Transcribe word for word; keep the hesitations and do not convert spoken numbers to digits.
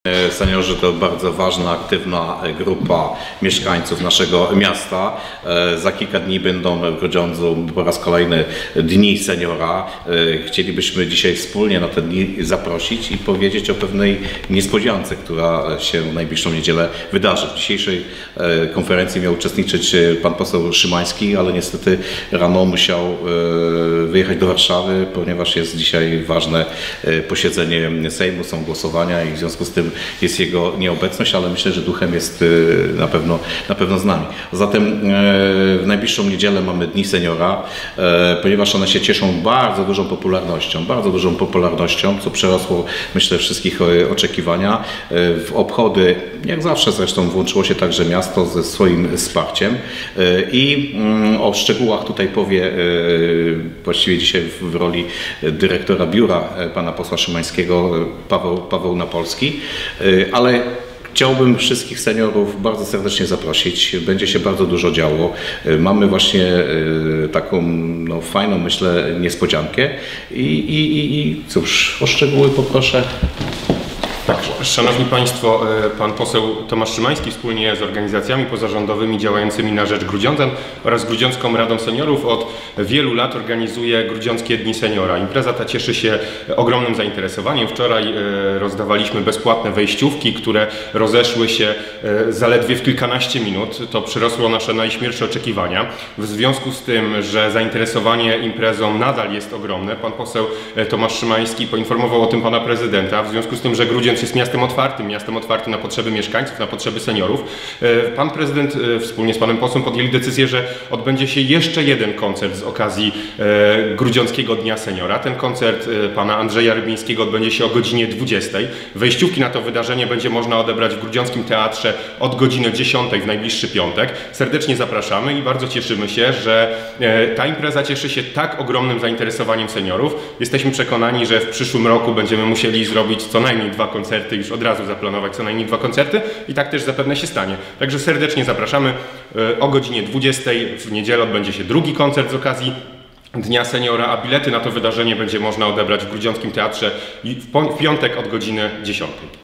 Seniorzy to bardzo ważna, aktywna grupa mieszkańców naszego miasta. Za kilka dni będą w Grudziądzu po raz kolejny Dni Seniora. Chcielibyśmy dzisiaj wspólnie na te dni zaprosić i powiedzieć o pewnej niespodziance, która się w najbliższą niedzielę wydarzy. W dzisiejszej konferencji miał uczestniczyć pan poseł Szymański, ale niestety rano musiał wyjechać do Warszawy, ponieważ jest dzisiaj ważne posiedzenie Sejmu, są głosowania i w związku z tym jest jego nieobecność, ale myślę, że duchem jest na pewno, na pewno z nami. Zatem w najbliższą niedzielę mamy Dni Seniora, ponieważ one się cieszą bardzo dużą popularnością, bardzo dużą popularnością, co przerosło, myślę, wszystkich oczekiwania. W obchody, jak zawsze zresztą, włączyło się także miasto ze swoim wsparciem i o szczegółach tutaj powie właściwie dzisiaj w roli dyrektora biura pana posła Szymańskiego Paweł, Paweł Napolski. Ale chciałbym wszystkich seniorów bardzo serdecznie zaprosić. Będzie się bardzo dużo działo. Mamy właśnie taką no, fajną, myślę, niespodziankę. I, i, i cóż, o szczegóły poproszę. Tak, szanowni Państwo, pan poseł Tomasz Szymański wspólnie z organizacjami pozarządowymi działającymi na rzecz Grudziądzan oraz Grudziącką Radą Seniorów od wielu lat organizuje Grudziąckie Dni Seniora. Impreza ta cieszy się ogromnym zainteresowaniem. Wczoraj rozdawaliśmy bezpłatne wejściówki, które rozeszły się zaledwie w kilkanaście minut. To przerosło nasze najśmielsze oczekiwania. W związku z tym, że zainteresowanie imprezą nadal jest ogromne, pan poseł Tomasz Szymański poinformował o tym pana prezydenta. W związku z tym, że Grudziądz jest miastem otwartym, miastem otwartym na potrzeby mieszkańców, na potrzeby seniorów. Pan prezydent wspólnie z panem posłem podjęli decyzję, że odbędzie się jeszcze jeden koncert z okazji Grudziąckiego Dnia Seniora. Ten koncert pana Andrzeja Rybińskiego odbędzie się o godzinie dwudziestej. Wejściówki na to wydarzenie będzie można odebrać w Grudziąckim Teatrze od godziny dziesiątej w najbliższy piątek. Serdecznie zapraszamy i bardzo cieszymy się, że ta impreza cieszy się tak ogromnym zainteresowaniem seniorów. Jesteśmy przekonani, że w przyszłym roku będziemy musieli zrobić co najmniej dwa koncerty, już od razu zaplanować co najmniej dwa koncerty i tak też zapewne się stanie. Także serdecznie zapraszamy. O godzinie dwudziestej w niedzielę odbędzie się drugi koncert z okazji Dnia Seniora, a bilety na to wydarzenie będzie można odebrać w Grudziąckim Teatrze w piątek od godziny dziesiątej.